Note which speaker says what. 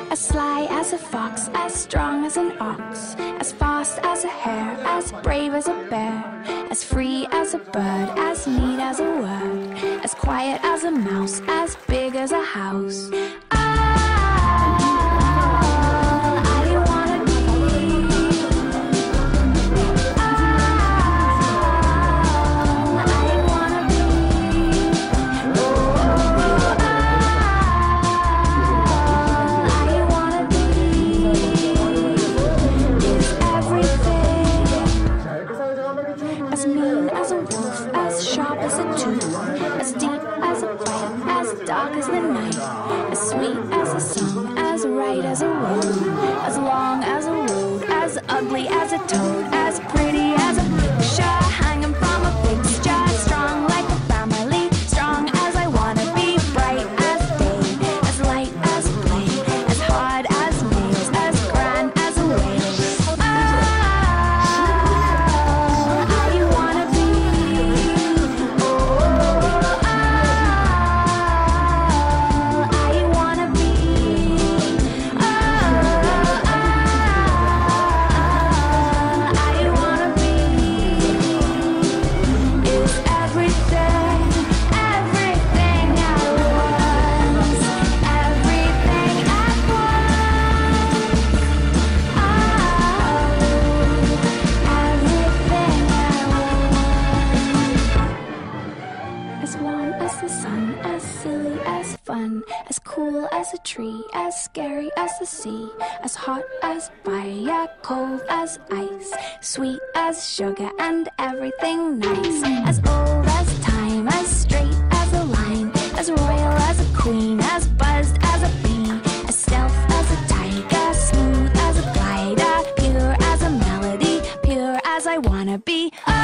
Speaker 1: As sly as a fox, as strong as an ox, as fast as a hare, as brave as a bear, as free as a bird, as neat as a word, as quiet as a mouse, as big as a house. As mean as a wolf, as sharp as a tooth, as deep as a bite, as dark as the night, as sweet as a song, as right as a road, as long as a road, as ugly as a toad, as pretty as a picture hanging from a fixture, strong like a family, strong as I wanna be, bright as day, as light as a plane, as hard as nails, as grand as a whale. As warm as the sun, as silly as fun, as cool as a tree, as scary as the sea, as hot as fire, cold as ice, sweet as sugar and everything nice, as old as time, as straight as a line, as royal as a queen, as buzzed as a bee, as stealth as a tiger, smooth as a glider, pure as a melody, pure as I wanna be.